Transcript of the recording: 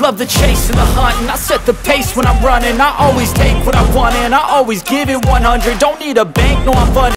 love the chase and the hunt, and I set the pace when I'm running. I always take what I want and I always give it 100. Don't need a bank, no I'm funded.